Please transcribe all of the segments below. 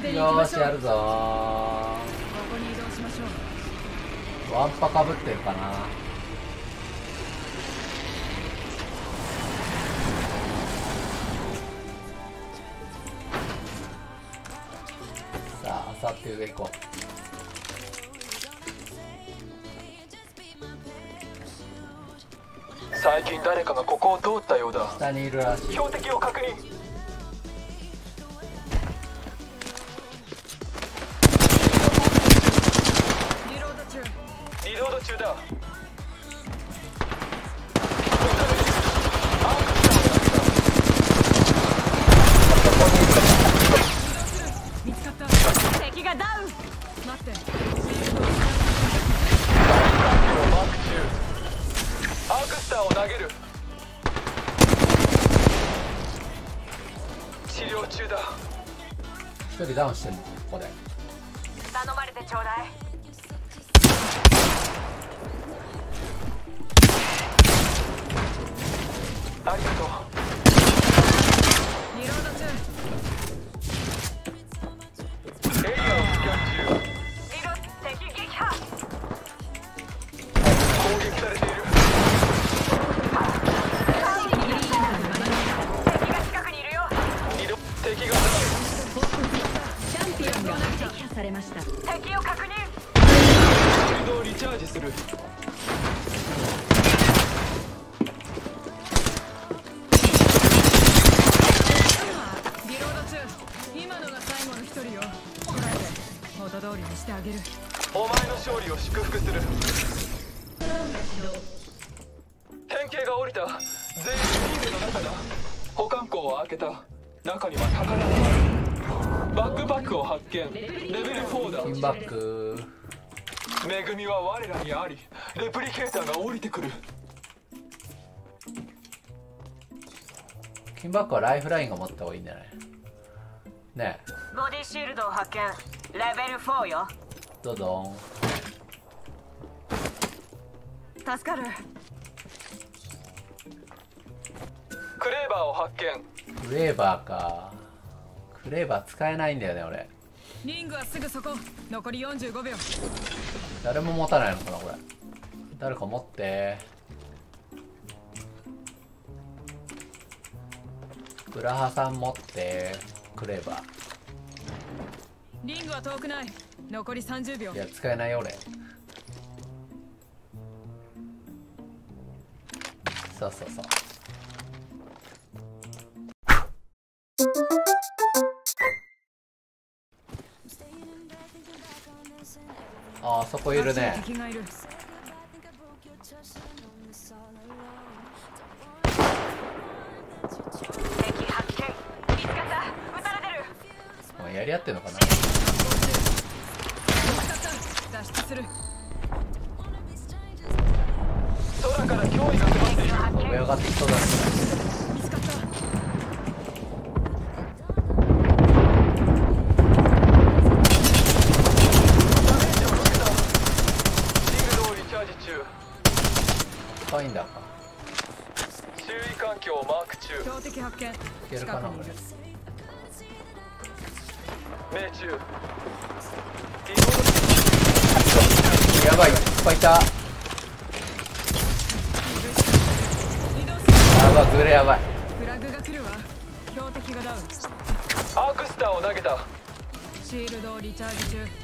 よーしやるぞー。ワンパかぶってるかな。さああさって上行こう。 最近誰かがここを通ったようだ。 下にいるらしい。 標的を確認。リロード中だ。 見つかった。敵がダウン。待って。 アークスターを投げる。治療中だ。 一人ダウンしてんのここで。 頼まれてちょうだい。 ありがとう。 リロード中。 エリアをスキャン中。 敵撃破。 攻撃されている。 敵が近くにいるよ。 敵がチャンピオンが撃破されました。敵を確認。 フィールドをリチャージする。 リロード中。今のが最後の一人よ。これで元通りにしてあげる。 お前の勝利を祝福する。変形が降りた。全員ビームの中だ。保管庫を開けた。中には宝がある。バックパックを発見。レベル4だ。 ピンバック。 恵みは我らにあり。レプリケーターが降りてくる。 ピンバックはライフラインが持った方がいいんじゃないねえ。 ボディシールドを発見。レベル4よ。 どうぞ助かる。 クレーバーを発見。 クレーバーか。クレーバー使えないんだよね俺。 リングはすぐそこ。残り45秒。 誰も持たないのかなこれ。誰か持って。ブラハさん持って。クレーバー。 リングは遠くない。残り30秒。 いや使えないよ俺。そうそうそう。ああそこいるね。 敵がいる。敵発見。見つかった。撃たれてる。 もうやり合ってんのかな。 見つかった。脱出する。 空から脅威が迫っている。 上上がってきそうだね。 見つかった。 ファインダーか。 注意環境をマーク中。 標的発見。 いけるかなこれ。 命中。 やばいいっぱいいた。やばいグレやばい。 フラグが来るわ。標的がダウン。 アークスターを投げた。 シールドをリチャージ中。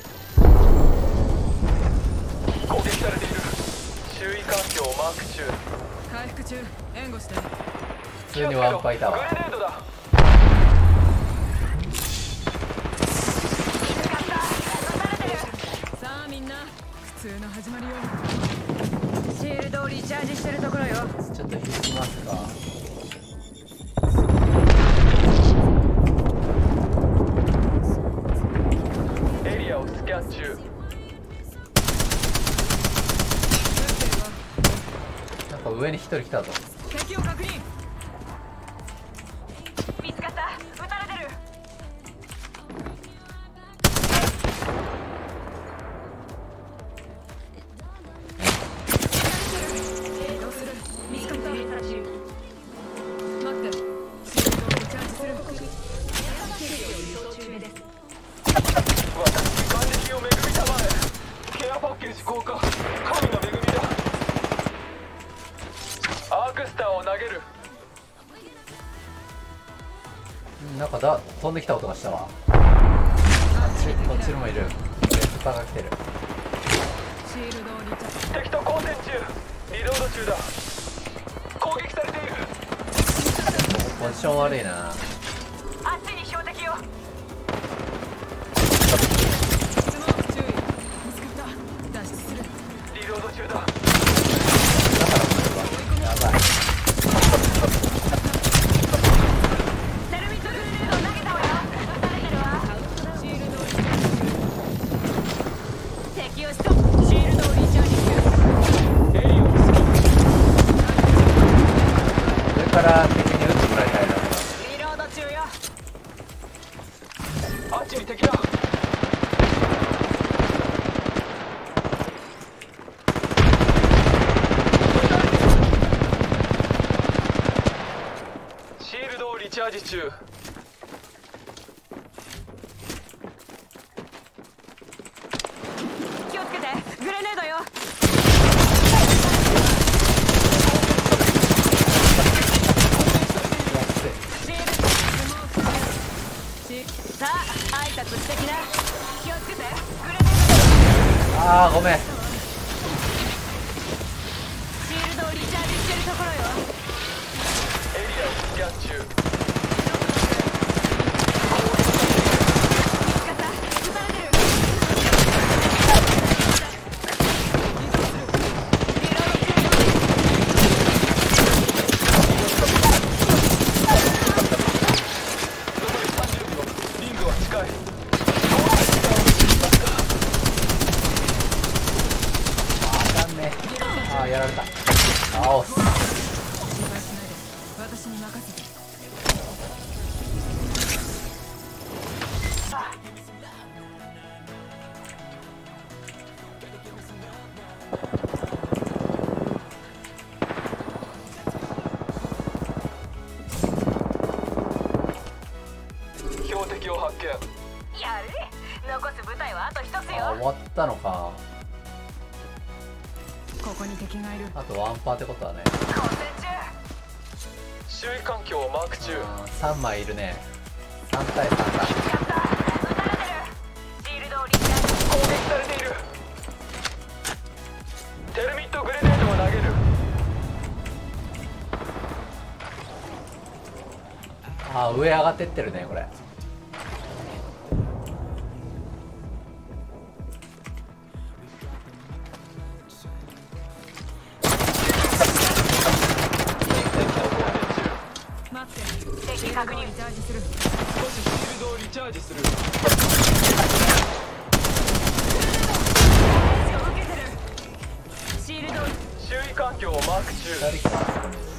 攻撃されている。注意環境をマーク中。 回復中。援護して。 普通にワンパいたわ。 グレネードだ。 さあみんな普通の始まりよ。シールドをリチャージしてるところよ。 ちょっと引きますか。 エリアをスキャン中。 なんか上に一人来たぞ。 敵を確認。見つかった。撃たれてる。移動する。見つかった。待って。シールドをリチャージする。移動中です。 ジ降下。神の恵みだ。アークスターを投げる。 なんか飛んできた音がしたわ。こっちにもいる。レッパーが来てる。 シールドをリチャージ。 敵と交戦中。リロード中だ。攻撃されている。 ポジション悪いな。 あっちに標的よ。 スモーク注意。見つかった。脱出する。 リロード中だ。 だからこれはやばい。 テルミットグレネード投げたわよ。撃たれてるわ。 シールドをリチャージ。 敵をストップ。 シールドをリチャージする。 エリオンスキ上から敵に撃ってもらいたいな。 リロード中よ。 あっちに敵だ。シールドをリチャージ中。 気をつけて。グレネードよ。シールスモークシーさあ挨拶してきな。気をつけて。グレネーああごめん。 ド。シールドをリチャージしてるところよ。 エリアをスキャン中。 見つかった。撃たれてる。リロード中よ。 残り30秒。リングは近い。 あかんね。ああやられた。あおっす。 心配しないで。私に任せて。 標的を発見。 やる。残す部隊はあと一つあ終よ。 わったのか。 ここに敵がいる。 あとワンパーってことはね。 交戦中。 周囲環境をマーク中。 3枚いるね。3対3だ。 やった。撃たれてる。シールドをリチャージ。 攻撃されている。テルミットグレネードを投げる。 あー上上がってってるねこれ。 待って。 敵確認。 リチャージする。 少しシールドをリチャージする。 受けてる。シールドを周囲環境をマーク中。 2人来た。